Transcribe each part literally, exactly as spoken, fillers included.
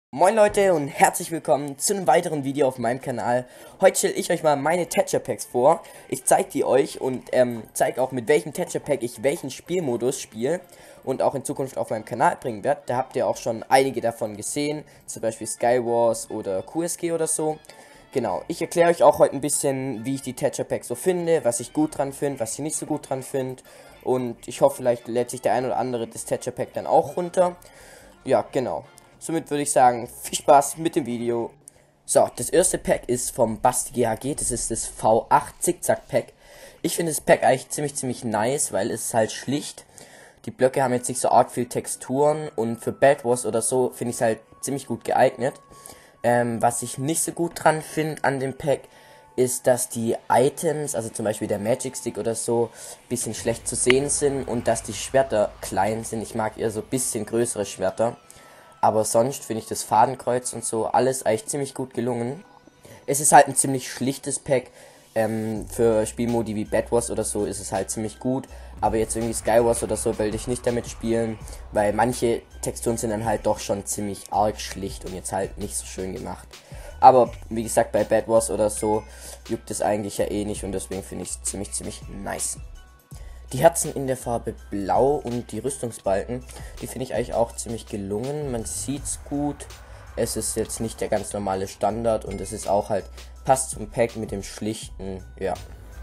Moin Leute und herzlich willkommen zu einem weiteren Video auf meinem Kanal. Heute stelle ich euch mal meine Texture Packs vor. Ich zeige die euch und ähm, zeige auch mit welchem Texture Pack ich welchen Spielmodus spiele und auch in Zukunft auf meinem Kanal bringen werde. Da habt ihr auch schon einige davon gesehen, zum Beispiel Skywars oder Q S G oder so. Genau, ich erkläre euch auch heute ein bisschen, wie ich die Texture Packs so finde, was ich gut dran finde, was ich nicht so gut dran finde. Und ich hoffe, vielleicht lädt sich der ein oder andere das Texture Pack dann auch runter. Ja, genau. Somit würde ich sagen, viel Spaß mit dem Video. So, das erste Pack ist vom Basti G H G, das ist das V acht Zickzack Pack. Ich finde das Pack eigentlich ziemlich, ziemlich nice, weil es ist halt schlicht. Die Blöcke haben jetzt nicht so arg viel Texturen und für Bad Wars oder so finde ich es halt ziemlich gut geeignet. Ähm, was ich nicht so gut dran finde an dem Pack, ist, dass die Items, also zum Beispiel der Magic Stick oder so, ein bisschen schlecht zu sehen sind und dass die Schwerter klein sind. Ich mag eher so ein bisschen größere Schwerter. Aber sonst finde ich das Fadenkreuz und so alles eigentlich ziemlich gut gelungen. Es ist halt ein ziemlich schlichtes Pack. Ähm, für Spielmodi wie Bad Wars oder so ist es halt ziemlich gut. Aber jetzt irgendwie Skywars oder so will ich nicht damit spielen, weil manche Texturen sind dann halt doch schon ziemlich arg schlicht und jetzt halt nicht so schön gemacht. Aber wie gesagt, bei Bad Wars oder so juckt es eigentlich ja eh nicht und deswegen finde ich es ziemlich, ziemlich nice. Die Herzen in der Farbe Blau und die Rüstungsbalken, die finde ich eigentlich auch ziemlich gelungen. Man sieht's gut. Es ist jetzt nicht der ganz normale Standard und es ist auch halt, passt zum Pack mit dem schlichten, ja.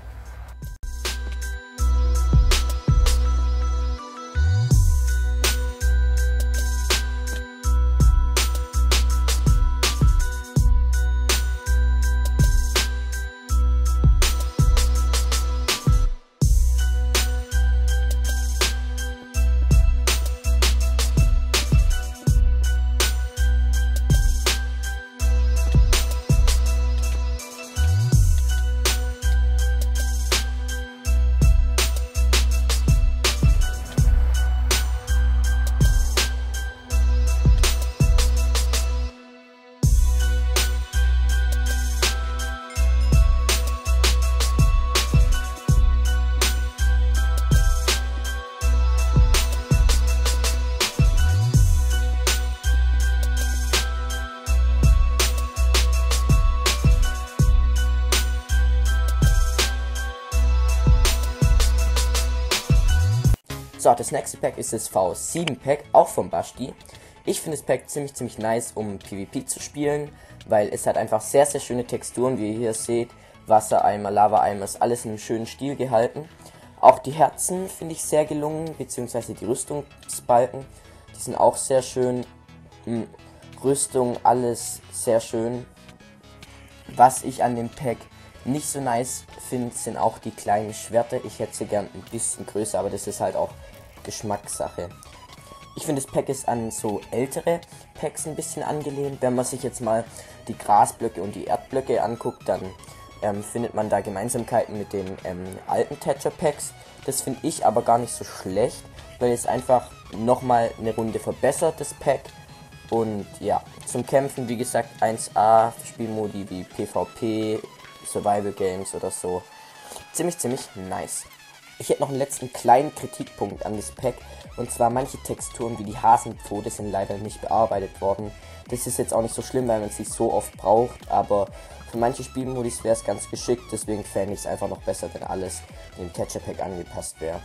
So, das nächste Pack ist das V sieben Pack, auch vom Basti. Ich finde das Pack ziemlich, ziemlich nice, um PvP zu spielen, weil es hat einfach sehr, sehr schöne Texturen, wie ihr hier seht. Wassereimer, Lava-Eimer, ist alles in einem schönen Stil gehalten. Auch die Herzen finde ich sehr gelungen, beziehungsweise die Rüstungsbalken, die sind auch sehr schön. Hm, Rüstung, alles sehr schön. Was ich an dem Pack nicht so nice finde, sind auch die kleinen Schwerter. Ich hätte sie gern ein bisschen größer, aber das ist halt auch Geschmackssache. Ich finde, das Pack ist an so ältere Packs ein bisschen angelehnt. Wenn man sich jetzt mal die Grasblöcke und die Erdblöcke anguckt, dann ähm, findet man da Gemeinsamkeiten mit den ähm, alten Texture Packs. Das finde ich aber gar nicht so schlecht, weil es einfach nochmal eine Runde verbessert, das Pack. Und ja, zum Kämpfen, wie gesagt, eins A, Spielmodi wie PvP, Survival Games oder so. Ziemlich, ziemlich nice. Ich hätte noch einen letzten kleinen Kritikpunkt an das Pack. Und zwar manche Texturen wie die Hasenpfote sind leider nicht bearbeitet worden. Das ist jetzt auch nicht so schlimm, weil man es nicht so oft braucht. Aber für manche Spielmodis wäre es ganz geschickt. Deswegen fände ich es einfach noch besser, wenn alles dem Texture Pack angepasst wäre.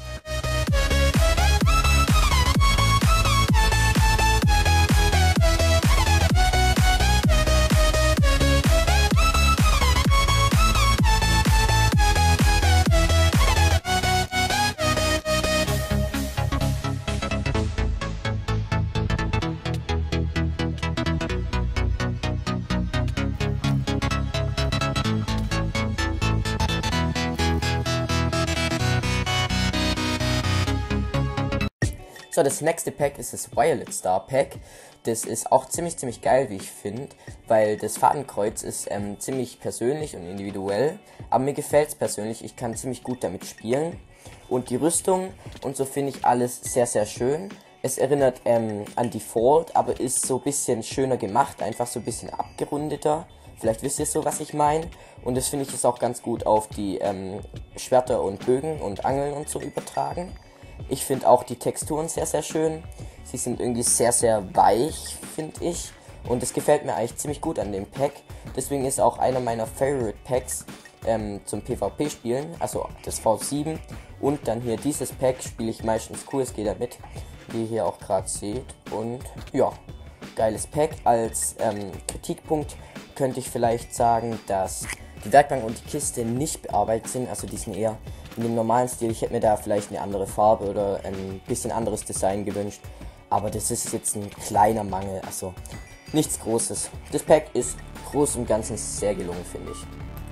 So, das nächste Pack ist das Violet Star Pack. Das ist auch ziemlich, ziemlich geil, wie ich finde, weil das Fadenkreuz ist ähm, ziemlich persönlich und individuell. Aber mir gefällt es persönlich, ich kann ziemlich gut damit spielen. Und die Rüstung und so finde ich alles sehr, sehr schön. Es erinnert ähm, an Default, aber ist so ein bisschen schöner gemacht, einfach so ein bisschen abgerundeter. Vielleicht wisst ihr so, was ich meine. Und das finde ich ist auch ganz gut auf die ähm, Schwerter und Bögen und Angeln und so übertragen. Ich finde auch die Texturen sehr, sehr schön. Sie sind irgendwie sehr, sehr weich, finde ich. Und das gefällt mir eigentlich ziemlich gut an dem Pack. Deswegen ist auch einer meiner Favorite Packs ähm, zum PvP-Spielen, also das V sieben. Und dann hier dieses Pack spiele ich meistens Q S G damit, wie ihr hier auch gerade seht. Und ja, geiles Pack. Als ähm, Kritikpunkt könnte ich vielleicht sagen, dass die Werkbank und die Kiste nicht bearbeitet sind, also die sind eher in dem normalen Stil. Ich hätte mir da vielleicht eine andere Farbe oder ein bisschen anderes Design gewünscht, aber das ist jetzt ein kleiner Mangel, also nichts Großes. Das Pack ist groß und Ganzen sehr gelungen, finde ich.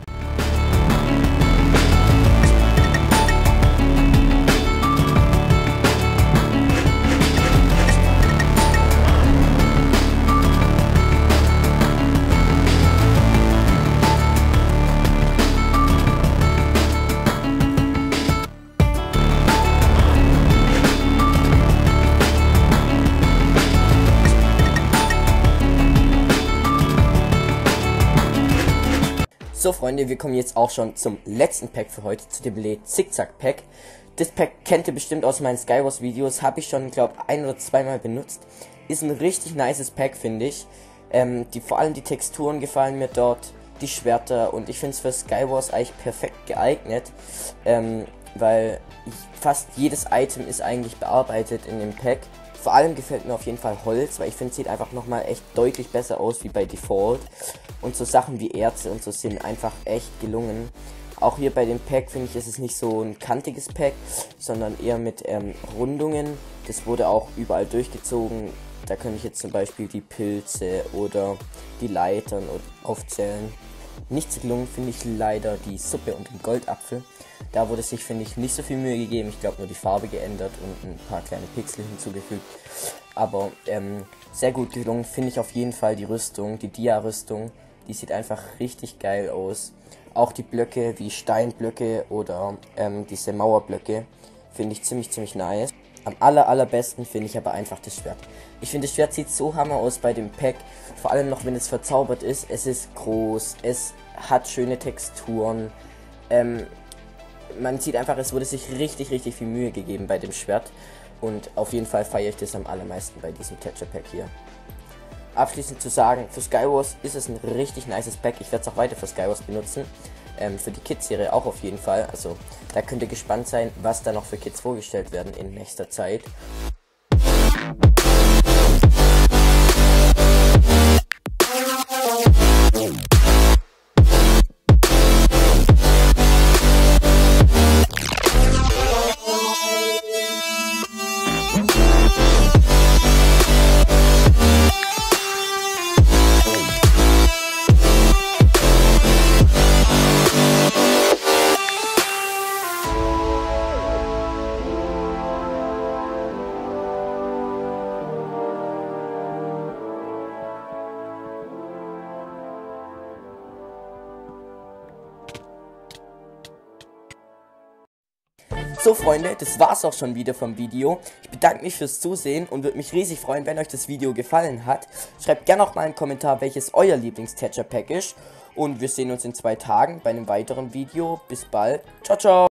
So Freunde, wir kommen jetzt auch schon zum letzten Pack für heute, zu dem Blade Zickzack Pack. Das Pack kennt ihr bestimmt aus meinen Skywars Videos, habe ich schon, glaube ich, ein oder zweimal benutzt. Ist ein richtig nices Pack, finde ich. Ähm, die, vor allem die Texturen gefallen mir dort, die Schwerter, und ich finde es für Skywars eigentlich perfekt geeignet, ähm, weil ich, fast jedes Item ist eigentlich bearbeitet in dem Pack. Vor allem gefällt mir auf jeden Fall Holz, weil ich finde, es sieht einfach nochmal echt deutlich besser aus wie bei Default. Und so Sachen wie Erze und so sind einfach echt gelungen. Auch hier bei dem Pack finde ich, ist es nicht so ein kantiges Pack, sondern eher mit ähm, Rundungen. Das wurde auch überall durchgezogen. Da könnte ich jetzt zum Beispiel die Pilze oder die Leitern aufzählen. Nicht so gelungen finde ich leider die Suppe und den Goldapfel. Da wurde sich, finde ich, nicht so viel Mühe gegeben. Ich glaube, nur die Farbe geändert und ein paar kleine Pixel hinzugefügt. Aber ähm, sehr gut gelungen finde ich auf jeden Fall die Rüstung, die Dia-Rüstung. Die sieht einfach richtig geil aus. Auch die Blöcke wie Steinblöcke oder ähm, diese Mauerblöcke finde ich ziemlich, ziemlich nice. Am aller, allerbesten finde ich aber einfach das Schwert. Ich finde, das Schwert sieht so hammer aus bei dem Pack. Vor allem noch, wenn es verzaubert ist. Es ist groß, es hat schöne Texturen. Ähm, man sieht einfach, es wurde sich richtig, richtig viel Mühe gegeben bei dem Schwert. Und auf jeden Fall feiere ich das am allermeisten bei diesem Texture Pack hier. Abschließend zu sagen, für Skywars ist es ein richtig nices Pack. Ich werde es auch weiter für Skywars benutzen. Ähm, für die Kids-Serie auch auf jeden Fall. Also da könnt ihr gespannt sein, was da noch für Kids vorgestellt werden in nächster Zeit. So Freunde, das war's auch schon wieder vom Video. Ich bedanke mich fürs Zusehen und würde mich riesig freuen, wenn euch das Video gefallen hat. Schreibt gerne auch mal einen Kommentar, welches euer Lieblings-Texture Pack ist. Und wir sehen uns in zwei Tagen bei einem weiteren Video. Bis bald. Ciao, ciao.